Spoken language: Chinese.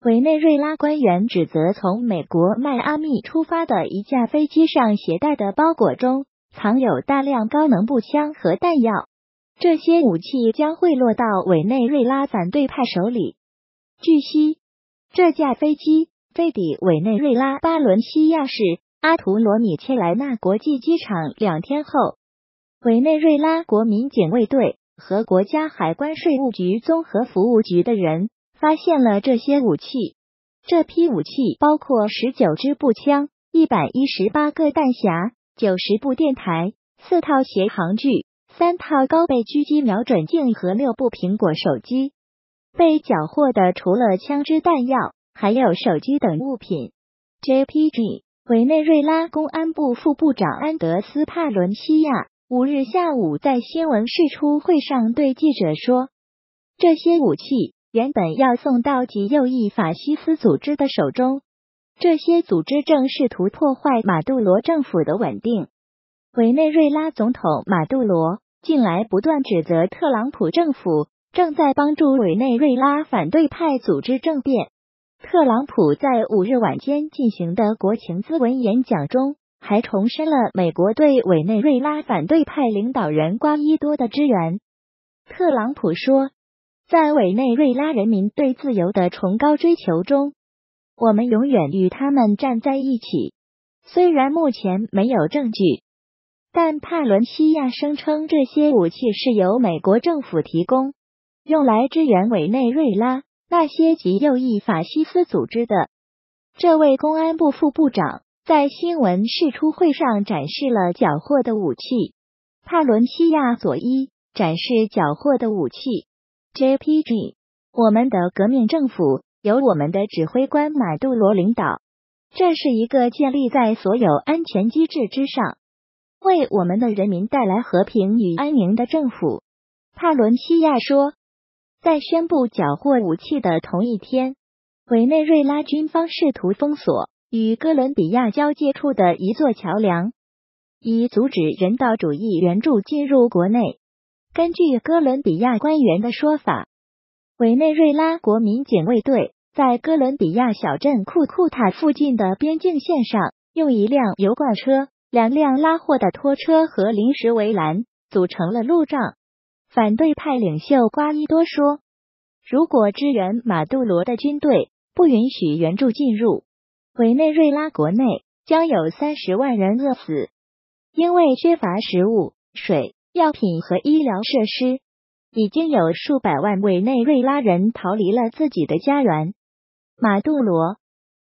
委内瑞拉官员指责从美国迈阿密出发的一架飞机上携带的包裹中藏有大量高能步枪和弹药，这些武器将会落到委内瑞拉反对派手里。据悉，这架飞机飞抵委内瑞拉巴伦西亚市阿图罗米切莱纳国际机场2天后，委内瑞拉国民警卫队和国家海关税务局综合服务局的人发现了这些武器。这批武器包括19支步枪、118个弹匣、90部电台、4套协航具、3套高倍狙击瞄准镜和6部苹果手机。被缴获的除了枪支弹药，还有手机等物品。JPG 委内瑞拉公安部副部长安德斯·帕伦西亚5日下午在新闻释出会上对记者说，这些武器原本要送到极右翼法西斯组织的手中，这些组织正试图破坏马杜罗政府的稳定。委内瑞拉总统马杜罗近来不断指责特朗普政府正在帮助委内瑞拉反对派组织政变。特朗普在5日晚间进行的国情咨文演讲中，还重申了美国对委内瑞拉反对派领导人瓜伊多的支援。特朗普说，在委内瑞拉人民对自由的崇高追求中，我们永远与他们站在一起。虽然目前没有证据，但帕伦西亚声称这些武器是由美国政府提供，用来支援委内瑞拉那些极右翼法西斯组织的。这位公安部副部长在新闻释出会上展示了缴获的武器。帕伦西亚佐伊展示缴获的武器。JPG 我们的革命政府由我们的指挥官马杜罗领导，这是一个建立在所有安全机制之上，为我们的人民带来和平与安宁的政府。帕伦西亚说，在宣布缴获武器的同一天，委内瑞拉军方试图封锁与哥伦比亚交界处的一座桥梁，以阻止人道主义援助进入国内。根据哥伦比亚官员的说法，委内瑞拉国民警卫队在哥伦比亚小镇库库塔附近的边境线上，用一辆油罐车、2辆拉货的拖车和临时围栏组成了路障。反对派领袖瓜伊多说，如果支援马杜罗的军队不允许援助进入，委内瑞拉国内将有30万人饿死。因为缺乏食物、水、药品和医疗设施，已经有数百万委内瑞拉人逃离了自己的家园。马杜罗